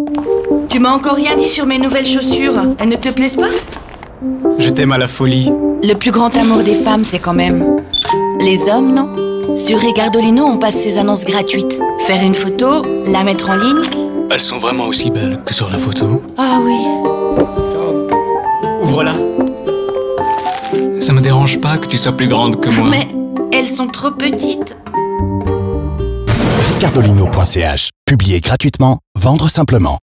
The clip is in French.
Tu m'as encore rien dit sur mes nouvelles chaussures. Elles ne te plaisent pas? Je t'aime à la folie. Le plus grand amour des femmes, c'est quand même les hommes, non? Sur Regardolino, on passe ces annonces gratuites. Faire une photo, la mettre en ligne. Elles sont vraiment aussi belles que sur la photo. Ah oui. Ouvre-la. Ça me dérange pas que tu sois plus grande que moi. Mais elles sont trop petites. Regardolino.ch. Publier gratuitement, vendre simplement.